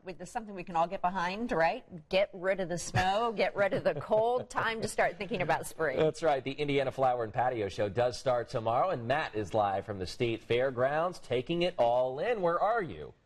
with something we can all get behind, right? Get rid of the snow, get rid of the cold. Time to start thinking about spring. That's right. The Indiana Flower and Patio Show does start tomorrow, and Matt is live from the State Fairgrounds, taking it all in. Where are you?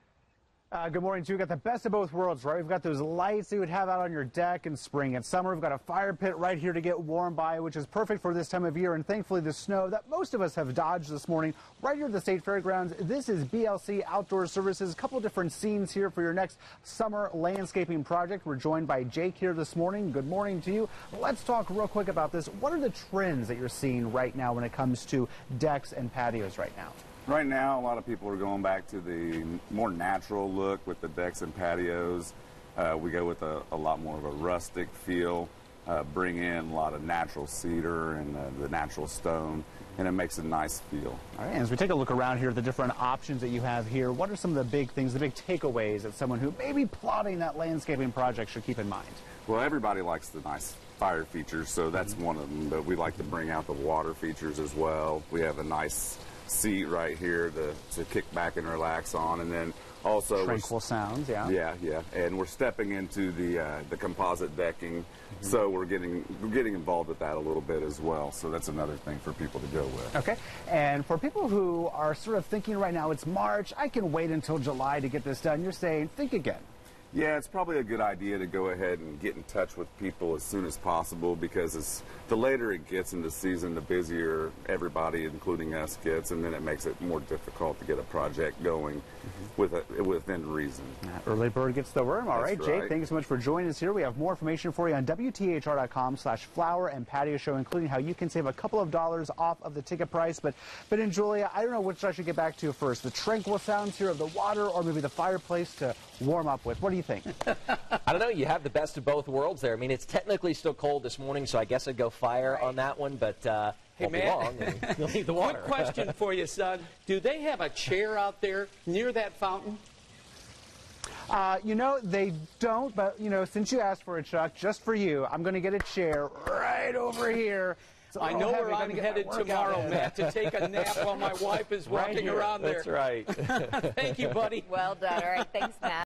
Good morning, too. We've got the best of both worlds, right? We've got those lights that you would have out on your deck in spring and summer. We've got a fire pit right here to get warm by, which is perfect for this time of year. And thankfully, the snow that most of us have dodged this morning right here at the State Fairgrounds. This is BLC Outdoor Services. A couple of different scenes here for your next summer landscaping project. We're joined by Jake here this morning. Good morning to you. Let's talk real quick about this. What are the trends that you're seeing right now when it comes to decks and patios right now? Right now, a lot of people are going back to the more natural look with the decks and patios. We go with a lot more of a rustic feel, bring in a lot of natural cedar and the natural stone, and it makes a nice feel. All right, and as we take a look around here at the different options that you have here, what are some of the big things, the big takeaways that someone who may be plotting that landscaping project should keep in mind? Well, everybody likes the nice fire features, so that's one of them, but we like to bring out the water features as well. We have a nice seat right here to kick back and relax on, and then also tranquil sounds. Yeah, and we're stepping into the composite decking, so we're getting involved with that a little bit as well. So that's another thing for people to go with. Okay, and for people who are sort of thinking right now, it's March, I can wait until July to get this done. You're saying think again. Yeah, it's probably a good idea to go ahead and get in touch with people as soon as possible, because the later it gets in the season, the busier everybody, including us, gets, and then it makes it more difficult to get a project going within reason. Early bird gets the worm. All right, That's Jake, right. thank you so much for joining us here. We have more information for you on WTHR.com/flower and patio show, including how you can save a couple of dollars off of the ticket price. But in Julia, I don't know which I should get back to first, the tranquil sounds here of the water or maybe the fireplace to warm up with. What do you think? I don't know. You have the best of both worlds there. I mean, it's technically still cold this morning, so I guess I'd go fire on that one, but Hey, won't be Matt. long, and you'll need the water. Quick question for you, son. Do they have a chair out there near that fountain? You know, they don't, but, you know, since you asked for it, Chuck, just for you, I'm going to get a chair right over here. I know where I'm headed tomorrow, Matt, to take a nap while my wife is walking around there. That's right. Thank you, buddy. Well done. All right, thanks, Matt.